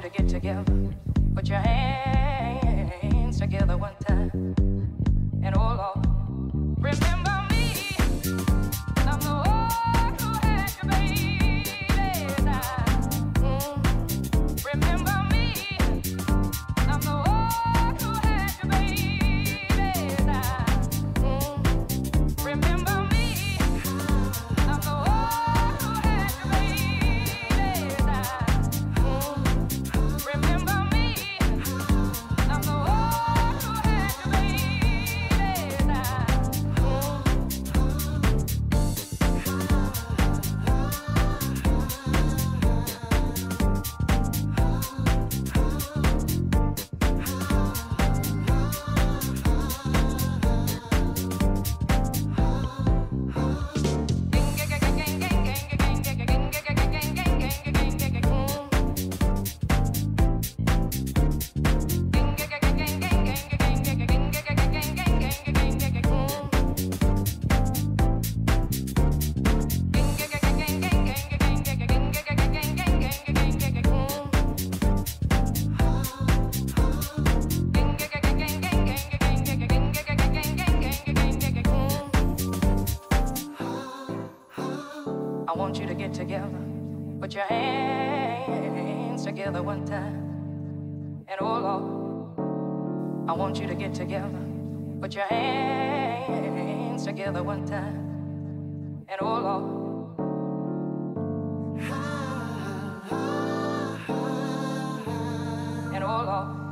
you to get together. Put your hands together one time. And oh Lord, remember me. I'm the one who had you, baby. Remember me. I'm the one who had you, baby. Remember me. I'm the one who had you, baby. Remember me. I'm the one who had you, I want you to get together. Put your hands together one time. And oh Lord, I want you to get together. Put your hands together one time. And oh Lord, and oh Lord.